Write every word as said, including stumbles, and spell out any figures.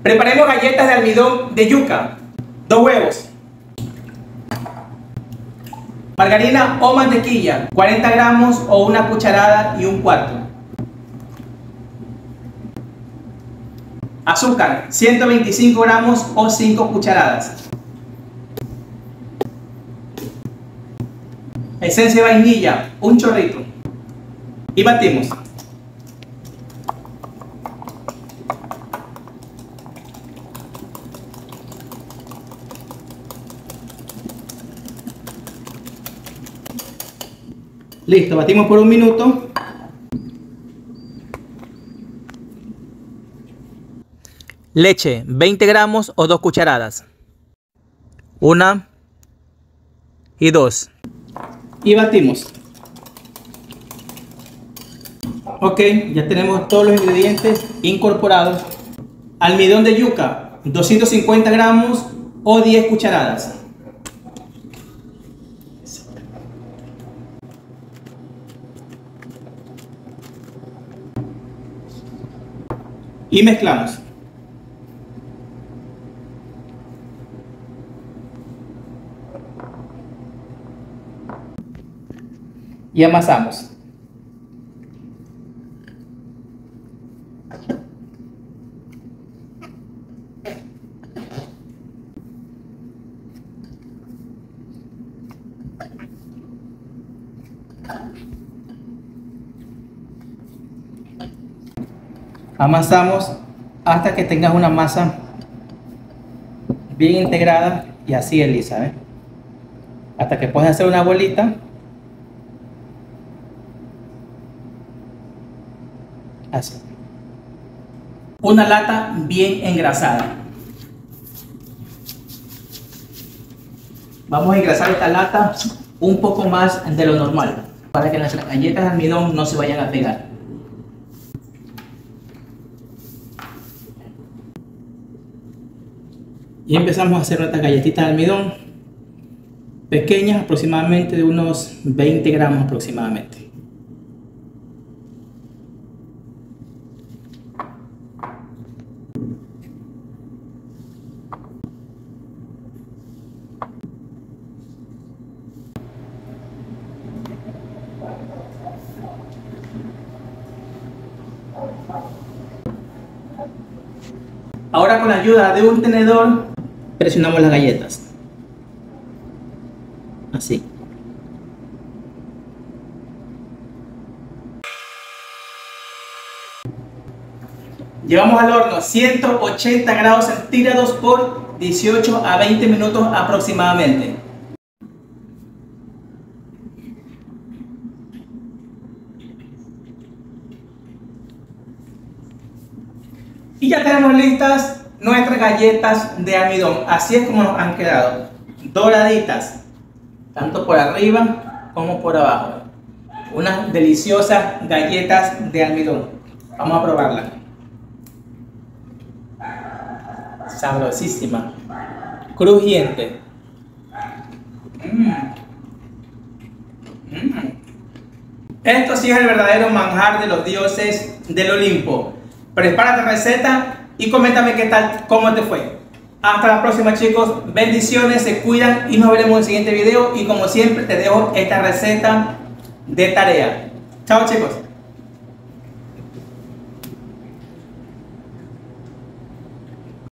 Preparemos galletas de almidón de yuca. Dos huevos. Margarina o mantequilla, cuarenta gramos o una cucharada y un cuarto. Azúcar, ciento veinticinco gramos o cinco cucharadas. Esencia de vainilla, un chorrito. Y batimos. Listo, batimos por un minuto. Leche, veinte gramos o dos cucharadas. Una y dos. Y batimos. Ok, ya tenemos todos los ingredientes incorporados. Almidón de yuca, doscientos cincuenta gramos o diez cucharadas. Y mezclamos. Y amasamos. Amasamos hasta que tengas una masa bien integrada y así es lisa, ¿eh? Hasta que puedas hacer una bolita. Así. Una lata bien engrasada. Vamos a engrasar esta lata un poco más de lo normal para que las galletas de almidón no se vayan a pegar. Y empezamos a hacer nuestras galletitas de almidón pequeñas, aproximadamente de unos veinte gramos aproximadamente. Ahora con la ayuda de un tenedor presionamos las galletas. Así. Llevamos al horno ciento ochenta grados centígrados por dieciocho a veinte minutos aproximadamente. Y ya tenemos listas nuestras galletas de almidón. Así es como nos han quedado. Doraditas. Tanto por arriba como por abajo. Unas deliciosas galletas de almidón. Vamos a probarla. Sabrosísima. Crujiente. Mm. Mm. Esto sí es el verdadero manjar de los dioses del Olimpo. Prepara tu receta y coméntame qué tal, cómo te fue. Hasta la próxima, chicos. Bendiciones, se cuidan y nos veremos en el siguiente video. Y como siempre te dejo esta receta de tarea. Chao, chicos.